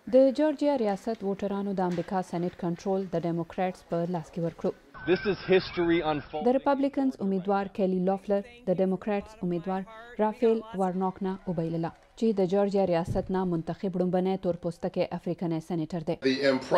د جورجیا ریاست ووټرانو د امریکا سېنټ کنټرول د ډیموکرېټس په لاس کې ورکړو. د ریپبلیکنز امیدوار کیلی لافلر د ډیموکرېټس امیدوار رافیل وارنوک نه وبایلله چې د جورجیا ریاست نه منتخب ړومبنی تور پوستکی افریقنی سېنیټر دی.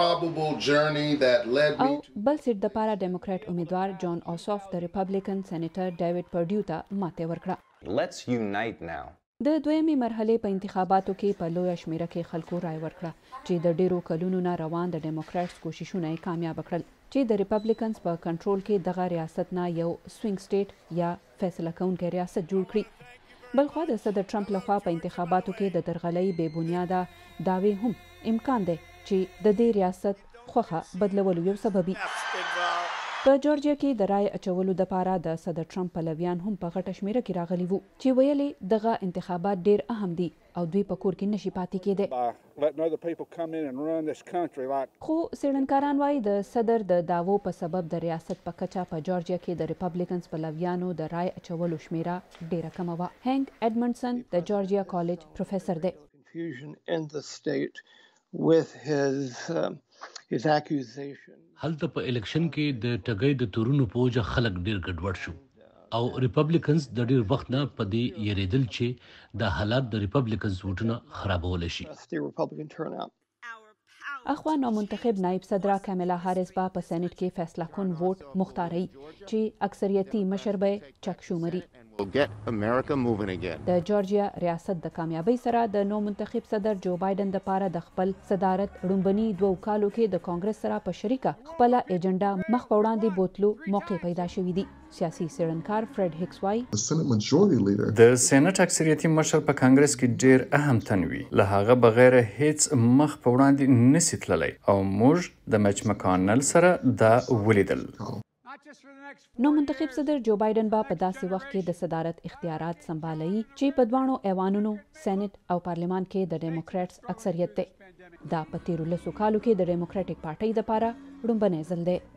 او بل سیټ دپاره ډیموکرېټ امیدوار جان اوسوف د ریپبلیکن سېنیټر ډیوډ پرډیو ته ماتې ورکړه. د دویمې مرحلې په انتخاباتو کې په لویه شمیره کې خلکو رای ورکړه چې د ډیرو کلونو نه روان د ډیموکرېټس کوششونه یې کامیابه کړل چې د ریپبلیکنز په کنټرول کې دغه ریاست نه یو سوینګ سټیټ یا فیصله کوونکی ریاست جوړ کړي. بلخوا د صدر ټرمپ لخوا په انتخاباتو کې د درغلۍ بې بنیاده دعوې هم امکان دی چې د دې ریاست خوښه بدلولو یو سببي. په جورجیا کې د رای اچولو دپاره د صدر ټرمپ پلویان هم په غټه شمیره کې راغلي وو چې ویلې دغه انتخابات ډیر اهم دي او دوی په کور کې نشي پاتې کېدی. خو څېړنکاران وایي د صدر د دعوو په سبب د ریاست په کچه په جورجیا کې د ریپبلیکنز پلویانو د رای اچولو شمیره ډیره کمه وه. هینک اډمنډسن د جورجیا کالج پروفیسر دی. هلته په الیکشن کې د ټګۍ د تورونو په وجه خلک ډیر ګډوډ شو او ریپبلیکنز د ډیر وخت نه په دې یریدل چې د حالات د ریپبلیکنز ووټونه خرابولی شي. اخوا نامنتخب نایب صدره کامیلا هاریس به په سېنټ کې فیصله کن ووټ مختاروي چې اکثریتي مشر به چک شومري. د جورجیا ریاست د کامیابۍ سره د نامنتخب صدر جو بایدن دپاره د خپل صدارت ړومبني 2 کالو کې د کانګرس سره په شریکه خپله ایجنډا مخ په وړاندې بوتلو موقع پیدا شوي دي. سیاسي څېړنکار فرید هیکس وایي د سېنټ اکثریتي مشر په کانګرس کې ډیر اهم تن وي، له هغه بغیر هیڅ مخ په وړاندې نسي تللی او موږ د میچ مکانل سره دا ولیدل. نامنتخب صدر جو بایدن به په داسې وخت کې د صدارت اختیارات سنبالوي چې په دواړو ایوانونو سېنټ او پارلمان کې د ډیموکرېټس اکثریت دی. دا په تیرو 10 کالو کې د ډیموکرېټک پارټۍ دپاره ړومبنی ځل دی.